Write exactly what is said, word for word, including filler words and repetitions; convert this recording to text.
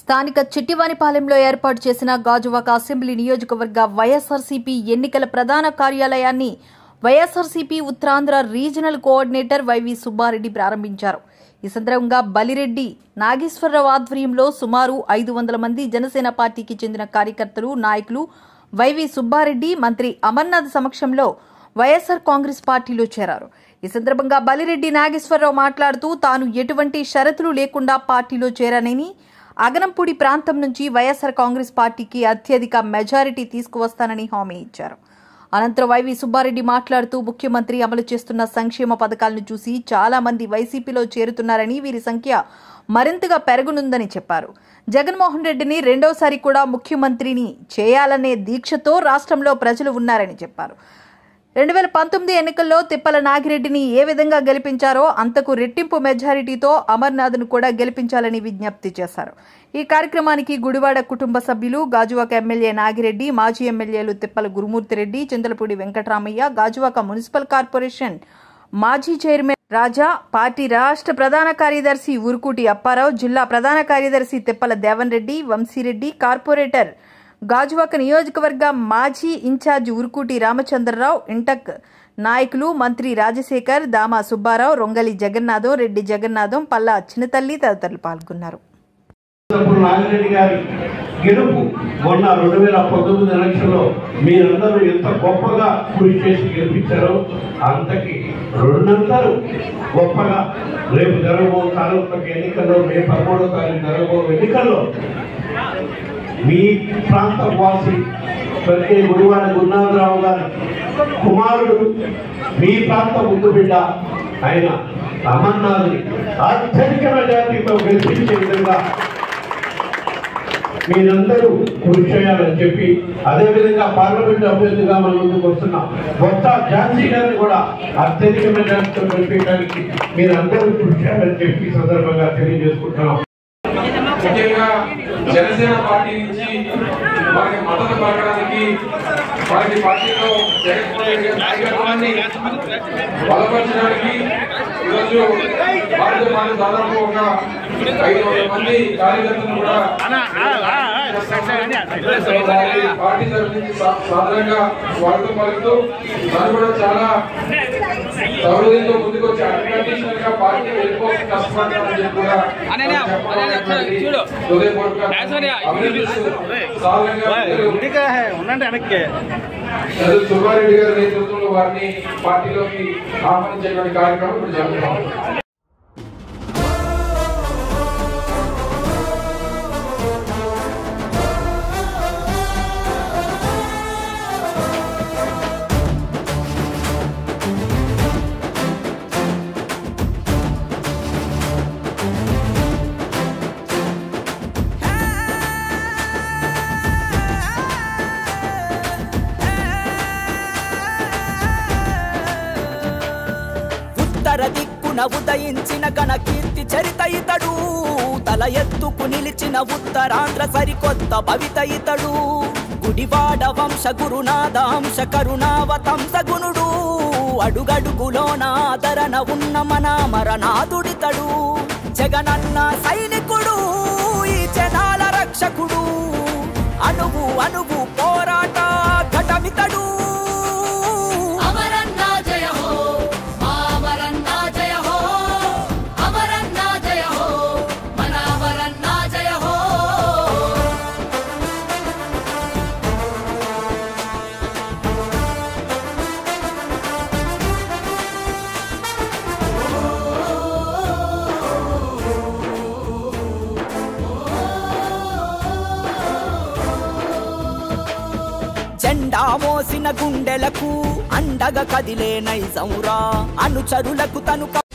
స్థానిక చిట్టివానిపాలెంలో ఏర్పాటు చేసిన గాజువాక అసెంబ్లీ నియోజకవర్గ వైఎస్ఆర్సీపీ ఎన్నికల ప్రధాన కార్యాలయాన్ని YSRCP Uttarandhra regional coordinator YV Subbareddy ప్రారంభించారు. ఈ సందర్భంగా బలిరెడ్డి నాగేశ్వరరావు ఆధ్వర్యంలో సుమారు ఐదు వందల మంది జనసేన పార్టీకి చెందిన కార్యకర్తలు, నాయకులు వైవి సుబ్బారెడ్డి, మంత్రి అమర్నాథ్ సమక్షంలో వైఎస్ఆర్ కాంగ్రెస్ పార్టీలో చేరారు. ఈ సందర్భంగా బలిరెడ్డి నాగేశ్వరరావు మాట్లాడుతూ తాను ఎటువంటి షరతులు లేకుండా పార్టీలో చేరానని, అగనంపూడి ప్రాంతం నుంచి వైఎస్ఆర్ కాంగ్రెస్ పార్టీకి అత్యధిక మెజారిటీ తీసుకువస్తానని హామీ ఇచ్చారు. అనంతరం వైవి సుబ్బారెడ్డి మాట్లాడుతూ ముఖ్యమంత్రి అమలు చేస్తున్న సంక్షేమ పథకాలను చూసి చాలా మంది వైసీపీలో చేరుతున్నారని, వీరి సంఖ్య మరింతగా పెరగనుందని చెప్పారు. జగన్మోహన్ రెడ్డిని రెండోసారి కూడా ముఖ్యమంత్రిని చేయాలనే దీక్షతో రాష్ట్రంలో ప్రజలు ఉన్నారని చెప్పారు. రెండు వేల పంతొమ్మిది ఎన్నికల్లో తిప్పల నాగిరెడ్డిని ఏ విధంగా గెలిపించారో అంతకు రెట్టింపు మెజారిటీతో అమర్నాథ్ను కూడా గెలిపించాలని విజ్ఞప్తి చేశారు. ఈ కార్యక్రమానికి గుడివాడ కుటుంబ సభ్యులు, గాజువాక ఎమ్మెల్యే నాగిరెడ్డి, మాజీ ఎమ్మెల్యేలు తిప్పల గురుమూర్తిరెడ్డి, చింతలపూడి వెంకటరామయ్య, గాజువాక మున్సిపల్ కార్పొరేషన్ మాజీ చైర్మన్ రాజా, పార్టీ రాష్ట్ర ప్రధాన కార్యదర్శి ఉరుకూటి అప్పారావు, జిల్లా ప్రధాన కార్యదర్శి తిప్పల దేవన్ రెడ్డి, వంశీరెడ్డి, కార్పొరేటర్ గాజువాక నియోజకవర్గ మాజీ ఇన్ఛార్జి ఉరుకూటి రామచంద్రరావు, ఇంటక్ నాయకులు మంత్రి రాజశేఖర్, దామా సుబ్బారావు, రొంగలి జగన్నాథం, రెడ్డి జగన్నాథం, పల్లా చిన్నతల్లి తదితరులు పాల్గొన్నారు. నాగిరెడ్డి గారి గెలుపు మొన్న రెండు వేల పంతొమ్మిది ఎలక్షన్లో మీరందరూ ఎంత గొప్పగా కృషి చేసి గెలిపించారో అంతకి రెండంతలు గొప్పగా రేపు జరగబో సార్వత్రిక ఎన్నికల్లో, మే పదమూడవ తారీఖు జరగబో ఎన్నికల్లో మీ ప్రాంత వాసి ప్రతి గుడివాడ గురునాథరావు గారి కుమారుడు, మీ ప్రాంత ముందు బిడ్డ ఆయన అమర్నాథ్ని అత్యధిక మెజార్టీతో గెలిపించే విధంగా మీరందరూ కృషి చేయాలని చెప్పి, అదేవిధంగా పార్లమెంట్ అభ్యర్థిగా మన ముందుకు వస్తున్న కొత్త ఝాన్సీ గారిని కూడా అత్యధిక మెజార్టీతో గెలిపించడానికి మీరందరూ కృషి చేయాలని చెప్పి సందర్భంగా తెలియజేసుకుంటున్నాం. ముఖ్యంగా జనసేన పార్టీ నుంచి వారికి మద్దతు పలకడానికి, వారికి పార్టీలో నాయకత్వాన్ని బలపరచడానికి ఈరోజు వారితో పాటు దాదాపు ఒక ఐదు వందల మంది కార్యకర్తలు కూడా పార్టీ తరఫు నుంచి సాధారణంగా వారితో పలుకుతూ దాన్ని కూడా చాలా సౌలభ్యంతో ముందుకు వచ్చి అన్కండిషనల్ గా పార్టీ వెళ్ళిపోతే కష్టపడతామని చెప్పి కూడా సుబ్బారెడ్డి గారి నేతృత్వంలో వారిని పార్టీలోకి ఆహ్వానించేటువంటి కార్యక్రమం ఇప్పుడు జరుగుతుంది. దిక్కున ఉదయించిన ఘన కీర్తి చరిత ఇతడు, తల ఎత్తుకు నిలిచిన ఉత్తరాంధ్ర సరికొత్త భవిత ఇతడు. గుడివాడ వంశ గురునాథ అంశ కరుణావతంస గుణుడు, అడుగడుగులోన ఆదరణ ఉన్న మన మరణాదుడితడు. జగనన్న సైనికుడు, ఈ జనాల రక్షకుడు, అణువు అణువు పోరాట ఘటమితడు. జెండా మోసిన గుండెలకు అండగా కదిలే నైజంరా, అనుచరులకు తను